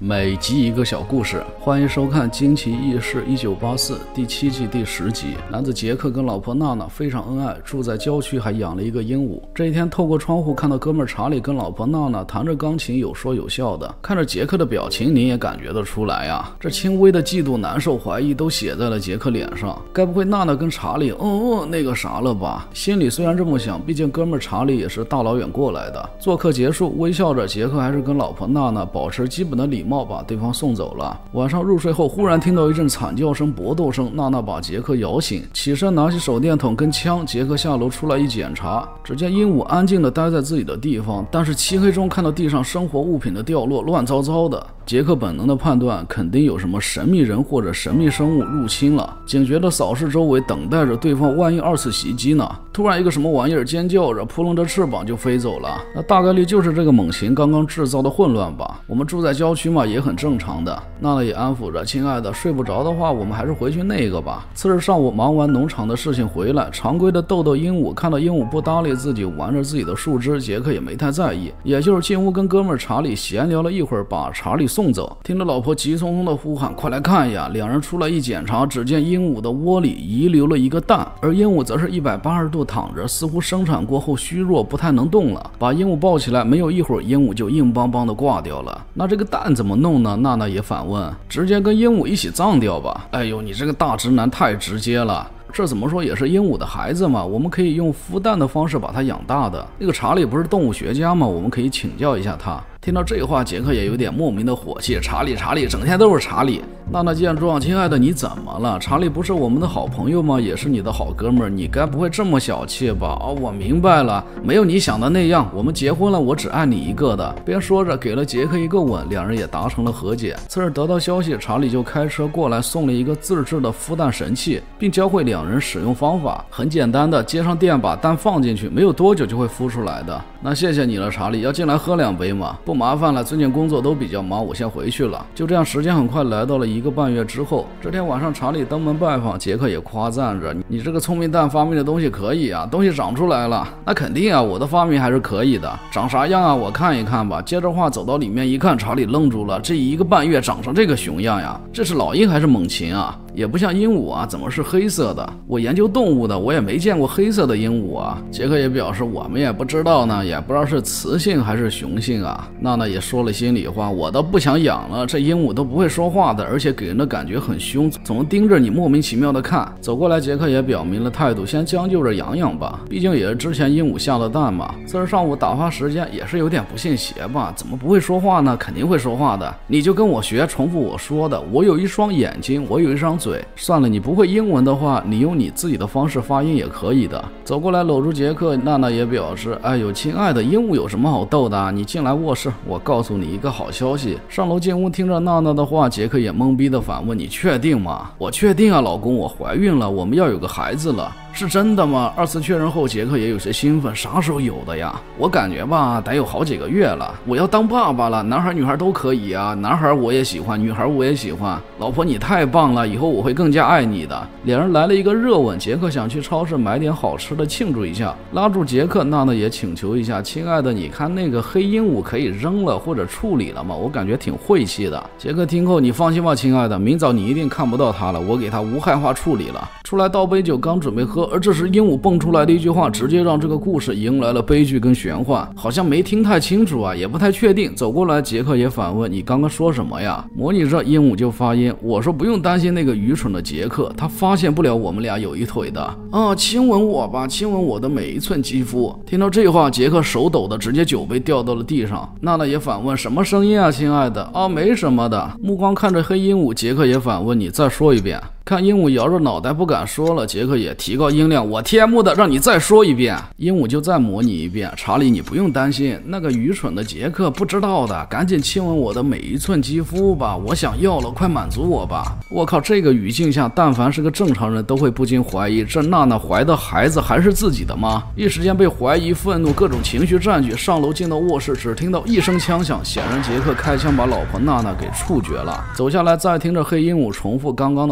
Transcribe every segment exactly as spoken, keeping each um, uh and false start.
每集一个小故事，欢迎收看《惊奇异事一九八四》第七季第十集。男子杰克跟老婆娜娜非常恩爱，住在郊区，还养了一个鹦鹉。这一天，透过窗户看到哥们查理跟老婆娜娜弹着钢琴，有说有笑的。看着杰克的表情，您也感觉得出来呀、啊，这轻微的嫉妒、难受、怀疑都写在了杰克脸上。该不会娜娜跟查理，哦哦，那个啥了吧？心里虽然这么想，毕竟哥们查理也是大老远过来的。做客结束，微笑着，杰克还是跟老婆娜娜保持基本的礼貌。把对方送走了。晚上入睡后，忽然听到一阵惨叫声、搏斗声，娜娜把杰克摇醒，起身拿起手电筒跟枪。杰克下楼出来一检查，只见鹦鹉安静地待在自己的地方，但是漆黑中看到地上生活物品的掉落，乱糟糟的。杰克本能的判断，肯定有什么神秘人或者神秘生物入侵了，警觉地扫视周围，等待着对方万一二次袭击呢。突然一个什么玩意儿尖叫着，扑棱着翅膀就飞走了，那大概率就是这个猛禽刚刚制造的混乱吧。我们住在郊区嘛，也很正常的。娜娜也安抚着，亲爱的，睡不着的话，我们还是回去那个吧。次日上午忙完农场的事情回来，常规的逗逗鹦鹉，看到鹦鹉不搭理自己，玩着自己的树枝，杰克也没太在意，也就是进屋跟哥们查理闲聊了一会儿，把查理送走。听着老婆急匆匆的呼喊，快来看呀！两人出来一检查，只见鹦鹉的窝里遗留了一个蛋，而鹦鹉则是一百八十度躺着，似乎生产过后虚弱，不太能动了。把鹦鹉抱起来，没有一会儿，鹦鹉就硬邦邦的挂掉了。那这个蛋怎么弄呢？娜娜也反问。直接跟鹦鹉一起葬掉吧。哎呦，你这个大直男太直接了。这怎么说也是鹦鹉的孩子嘛，我们可以用孵蛋的方式把它养大的。那个查理不是动物学家吗？我们可以请教一下他。听到这话，杰克也有点莫名的火气。查理，查理，整天都是查理。娜娜见状，亲爱的，你怎么了？查理不是我们的好朋友吗？也是你的好哥们儿，你该不会这么小气吧？哦，我明白了，没有你想的那样。我们结婚了，我只爱你一个的。边说着，给了杰克一个吻，两人也达成了和解。次日得到消息，查理就开车过来送了一个自制的孵蛋神器，并教会两人使用方法。很简单的，接上电把蛋放进去，没有多久就会孵出来的。那谢谢你了，查理，要进来喝两杯吗？不麻烦了，最近工作都比较忙，我先回去了。就这样，时间很快来到了一个半月之后。这天晚上，查理登门拜访，杰克也夸赞着：“你这个聪明蛋发明的东西可以啊，东西长出来了。”那肯定啊，我的发明还是可以的。长啥样啊？我看一看吧。接着话走到里面一看，查理愣住了，这一个半月长成这个熊样呀？这是老鹰还是猛禽啊？也不像鹦鹉啊，怎么是黑色的？我研究动物的，我也没见过黑色的鹦鹉啊。杰克也表示我们也不知道呢，也不知道是雌性还是雄性啊。娜娜也说了心里话，我倒不想养了，这鹦鹉都不会说话的，而且给人的感觉很凶，总盯着你莫名其妙的看。走过来，杰克也表明了态度，先将就着养养吧，毕竟也是之前鹦鹉下的蛋嘛。次日上午打发时间，也是有点不信邪吧，怎么不会说话呢？肯定会说话的，你就跟我学，重复我说的。我有一双眼睛，我有一张嘴。算了，你不会英文的话，你用你自己的方式发音也可以的。走过来搂住杰克，娜娜也表示，哎呦，亲爱的，鹦鹉有什么好逗的啊？你进来卧室，我告诉你一个好消息。上楼进屋，听着娜娜的话，杰克也懵逼的反问，你确定吗？我确定啊，老公，我怀孕了，我们要有个孩子了。是真的吗？二次确认后，杰克也有些兴奋。啥时候有的呀？我感觉吧，得有好几个月了。我要当爸爸了，男孩女孩都可以啊。男孩我也喜欢，女孩我也喜欢。老婆你太棒了，以后我会更加爱你的。两人来了一个热吻，杰克想去超市买点好吃的庆祝一下，拉住杰克，娜娜也请求一下，亲爱的，你看那个黑鹦鹉可以扔了或者处理了吗？我感觉挺晦气的。杰克听后，你放心吧，亲爱的，明早你一定看不到它了，我给它无害化处理了。出来倒杯酒，刚准备喝，而这时鹦鹉蹦出来的一句话，直接让这个故事迎来了悲剧跟玄幻，好像没听太清楚啊，也不太确定。走过来，杰克也反问，你刚刚说什么呀？模拟着鹦鹉就发音，我说不用担心那个愚蠢的杰克，他发现不了我们俩有一腿的啊，亲吻我吧，亲吻我的每一寸肌肤。听到这话，杰克手抖的直接酒杯掉到了地上。娜娜也反问，什么声音啊，亲爱的？啊，没什么的。目光看着黑鹦鹉，杰克也反问，你再说一遍。看鹦鹉摇着脑袋不敢说了，杰克也提高音量，我天幕的，让你再说一遍。鹦鹉就再模拟一遍，查理你不用担心，那个愚蠢的杰克不知道的，赶紧亲吻我的每一寸肌肤吧，我想要了，快满足我吧。我靠，这个语境下，但凡是个正常人都会不禁怀疑，这娜娜怀的孩子还是自己的吗？一时间被怀疑、愤怒各种情绪占据，上楼进到卧室，只听到一声枪响，显然杰克开枪把老婆娜娜给处决了。走下来再听着黑鹦鹉重复刚刚的话，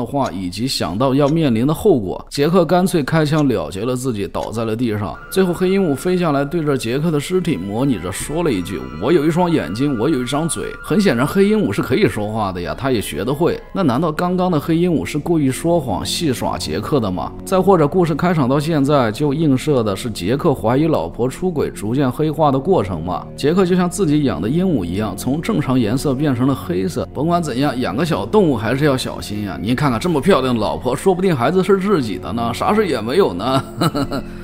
以及想到要面临的后果，杰克干脆开枪了结了自己，倒在了地上。最后黑鹦鹉飞下来，对着杰克的尸体模拟着说了一句：我有一双眼睛，我有一张嘴。很显然黑鹦鹉是可以说话的呀，他也学得会。那难道刚刚的黑鹦鹉是故意说谎戏耍杰克的吗？再或者故事开场到现在就映射的是杰克怀疑老婆出轨逐渐黑化的过程吗？杰克就像自己养的鹦鹉一样，从正常颜色变成了黑色。甭管怎样，养个小动物还是要小心呀。您看看这么漂亮的老婆，说不定孩子是自己的呢，啥事也没有呢。